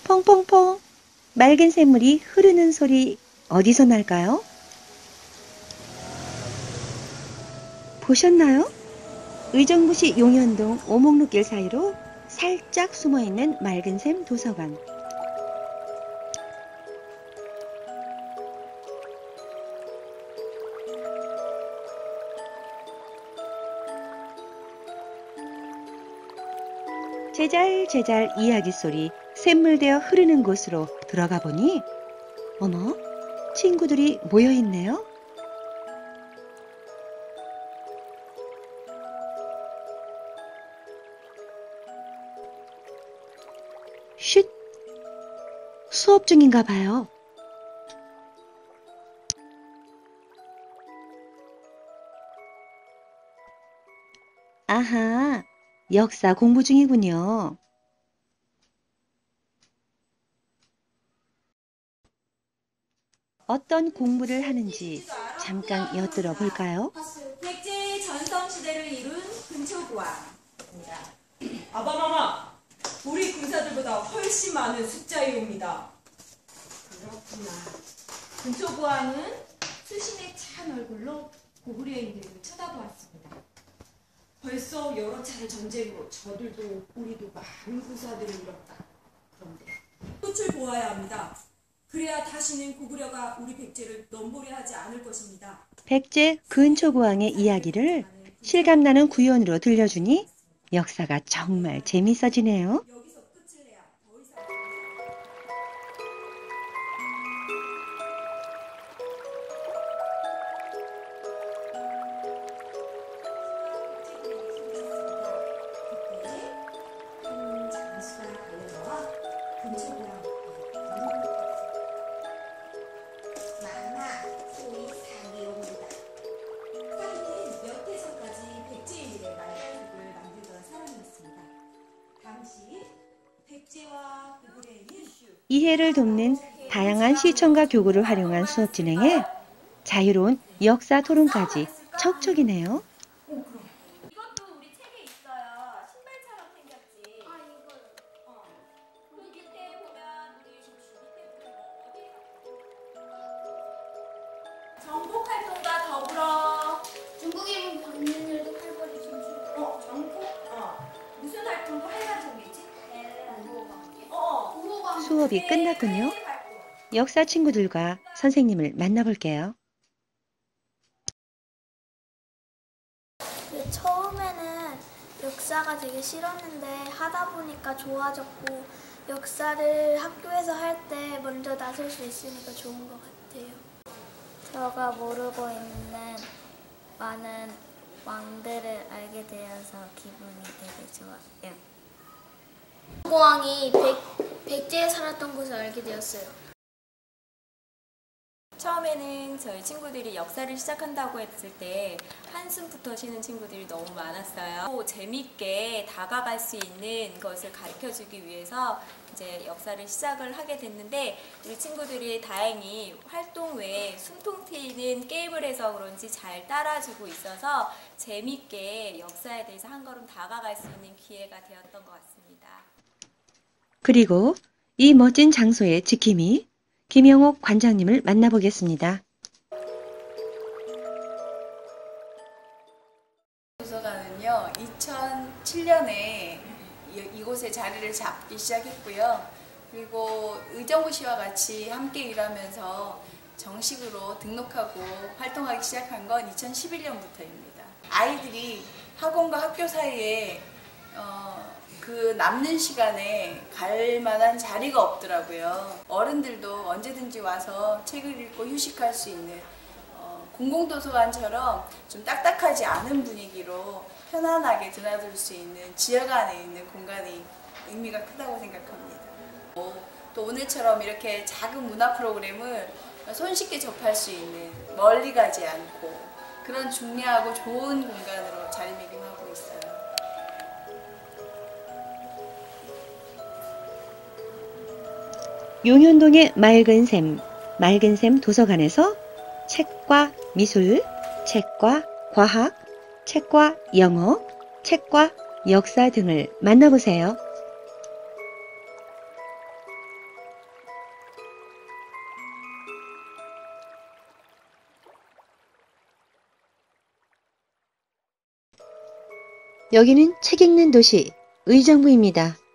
퐁퐁퐁. 맑은 샘물이 흐르는 소리 어디서 날까요? 보셨나요? 의정부시 용현동 오목로길 사이로 살짝 숨어있는 맑은 샘 도서관. 제잘제잘 이야기 소리 샘물되어 흐르는 곳으로 들어가 보니 어머, 친구들이 모여있네요. 쉿! 수업 중인가 봐요. 아하, 역사 공부 중이군요. 어떤 공부를 하는지 잠깐 엿들어 볼까요? 백제의 전성시대를 이룬 근초고왕입니다. 아바마마! 우리 군사들보다 훨씬 많은 숫자이옵니다. 그렇구나. 근초고왕은 수심의 찬 얼굴로 고구려의 인들을 쳐다보았습니다. 벌써 여러 차례 전쟁으로 저들도 우리도 많은 군사들을 잃었다. 그런데 끝을 보아야 합니다. 그래야 다시는 고구려가 우리 백제를 넘보려 하지 않을 것입니다. 백제 근초고왕의 이야기를 실감나는 구연으로 들려주니 역사가 정말 재밌어지네요. 여기서 끝을 내야 더 이상 그때 한 장수가 달려나와 근초고왕 마마, 소위 사기용이다. 사기는 몇 해 전까지 백제인들의 말가죽을 만들던 사람이었습니다. 당시 백제와 고구려에는 이해를 돕는 다양한 시청과 교구를 활용한 수업 진행에 자유로운 역사 토론까지 척척이네요. 이것도 우리 책에 있어요. 신발처럼 생겼지. 아, 이거요? 그 밑에 보면 우리 밑에 보면 정복 활동과 더불어 중국인 방문율도 활발히 진출. 정복? 무슨 활동도 활발하겠지? 구호방. 수업이 끝났군요. 역사 친구들과 선생님을 만나볼게요. 처음에는 역사가 되게 싫었는데 하다 보니까 좋아졌고 역사를 학교에서 할 때 먼저 나설 수 있으니까 좋은 것 같아요. 제가 모르고 있는 많은 왕들을 알게 되어서 기분이 되게 좋아요. 고왕이 백제에 살았던 것을 알게 되었어요. 처음에는 저희 친구들이 역사를 시작한다고 했을 때 한숨부터 쉬는 친구들이 너무 많았어요. 또 재밌게 다가갈 수 있는 것을 가르쳐주기 위해서 이제 역사를 시작을 하게 됐는데 우리 친구들이 다행히 활동 외에 숨통 트이는 게임을 해서 그런지 잘 따라주고 있어서 재밌게 역사에 대해서 한 걸음 다가갈 수 있는 기회가 되었던 것 같습니다. 그리고 이 멋진 장소의 지킴이 김영옥 관장님을 만나보겠습니다. 도서관은요 2007년에 이곳에 자리를 잡기 시작했고요. 그리고 의정부시와 같이 함께 일하면서 정식으로 등록하고 활동하기 시작한 건 2011년부터입니다. 아이들이 학원과 학교 사이에 그 남는 시간에 갈 만한 자리가 없더라고요. 어른들도 언제든지 와서 책을 읽고 휴식할 수 있는 공공도서관처럼 좀 딱딱하지 않은 분위기로 편안하게 드나들 수 있는 지역 안에 있는 공간이 의미가 크다고 생각합니다. 또 오늘처럼 이렇게 작은 문화 프로그램을 손쉽게 접할 수 있는, 멀리 가지 않고 그런 중요하고 좋은 공간으로 자리매김하고 있어요. 용현동의 맑은 샘 도서관에서 책과 미술, 책과 과학, 책과 영어, 책과 역사 등을 만나보세요. 여기는 책 읽는 도시 의정부입니다.